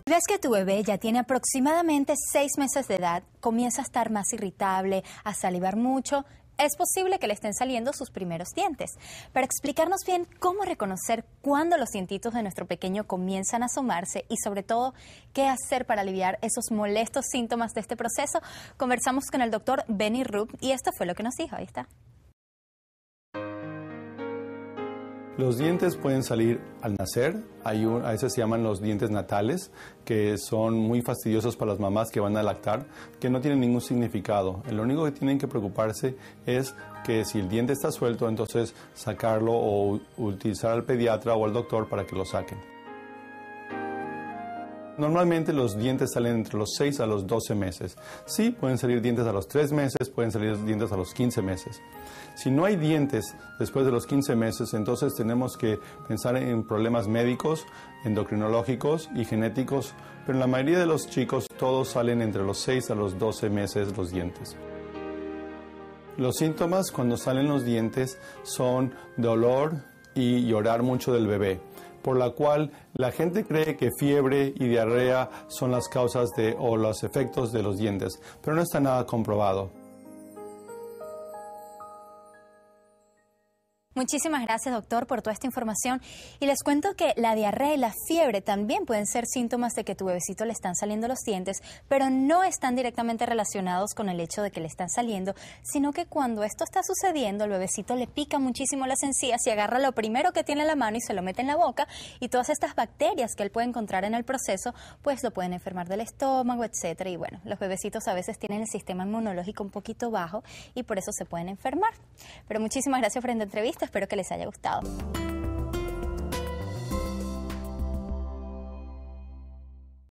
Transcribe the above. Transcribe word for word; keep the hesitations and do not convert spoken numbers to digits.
Si ves que tu bebé ya tiene aproximadamente seis meses de edad, comienza a estar más irritable, a salivar mucho, es posible que le estén saliendo sus primeros dientes. Para explicarnos bien cómo reconocer cuándo los dientitos de nuestro pequeño comienzan a asomarse y sobre todo qué hacer para aliviar esos molestos síntomas de este proceso, conversamos con el doctor Benny Rupp y esto fue lo que nos dijo. Ahí está. Los dientes pueden salir al nacer, hay un, a veces se llaman los dientes natales, que son muy fastidiosos para las mamás que van a lactar, que no tienen ningún significado. Lo único que tienen que preocuparse es que si el diente está suelto, entonces sacarlo o utilizar al pediatra o al doctor para que lo saquen. Normalmente los dientes salen entre los seis a los doce meses. Sí, pueden salir dientes a los tres meses, pueden salir dientes a los quince meses. Si no hay dientes después de los quince meses, entonces tenemos que pensar en problemas médicos, endocrinológicos y genéticos, pero en la mayoría de los chicos todos salen entre los seis a los doce meses los dientes. Los síntomas cuando salen los dientes son dolor y llorar mucho del bebé, por la cual la gente cree que fiebre y diarrea son las causas de, o los efectos de los dientes, pero no está nada comprobado. Muchísimas gracias, doctor, por toda esta información. Y les cuento que la diarrea y la fiebre también pueden ser síntomas de que tu bebecito le están saliendo los dientes, pero no están directamente relacionados con el hecho de que le están saliendo, sino que cuando esto está sucediendo, el bebecito le pica muchísimo las encías y agarra lo primero que tiene en la mano y se lo mete en la boca, y todas estas bacterias que él puede encontrar en el proceso, pues lo pueden enfermar del estómago, etcétera. Y bueno, los bebecitos a veces tienen el sistema inmunológico un poquito bajo y por eso se pueden enfermar. Pero muchísimas gracias por esta entrevista. Espero que les haya gustado.